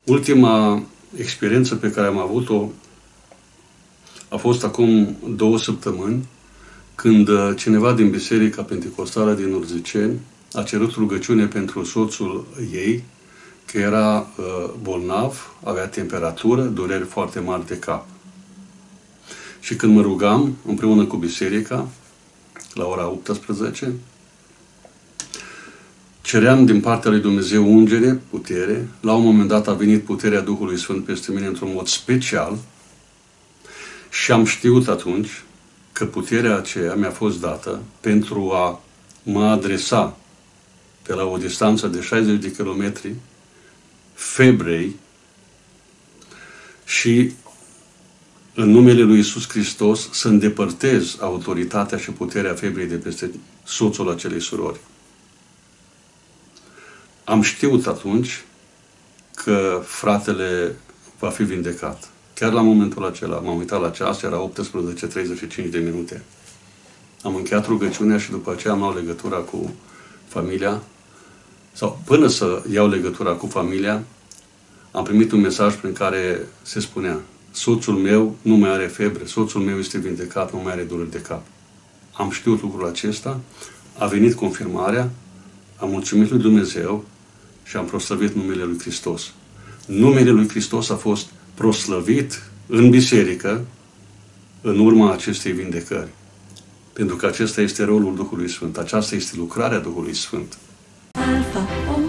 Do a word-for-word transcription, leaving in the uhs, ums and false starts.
Ultima experiență pe care am avut-o a fost acum două săptămâni, când cineva din Biserica Pentecostală din Urziceni a cerut rugăciune pentru soțul ei, că era uh, bolnav, avea temperatură, dureri foarte mari de cap. Și când mă rugam, împreună cu biserica, la ora optsprezece, ceream din partea lui Dumnezeu ungere, putere. La un moment dat a venit puterea Duhului Sfânt peste mine într-un mod special și am știut atunci că puterea aceea mi-a fost dată pentru a mă adresa pe la o distanță de șaizeci de kilometri febrei și în numele lui Iisus Hristos să îndepărtez autoritatea și puterea febrei de peste soțul acelei surori. Am știut atunci că fratele va fi vindecat. Chiar la momentul acela, m-am uitat la ceas, era optsprezece treizeci și cinci de minute. Am încheiat rugăciunea și după aceea am luat legătura cu familia. Sau până să iau legătura cu familia, am primit un mesaj prin care se spunea: soțul meu nu mai are febră, soțul meu este vindecat, nu mai are dureri de cap. Am știut lucrul acesta, a venit confirmarea, am mulțumit lui Dumnezeu și am proslăvit numele lui Hristos. Numele lui Hristos a fost proslăvit în biserică în urma acestei vindecări. Pentru că acesta este rolul Duhului Sfânt. Aceasta este lucrarea Duhului Sfânt. Alfa,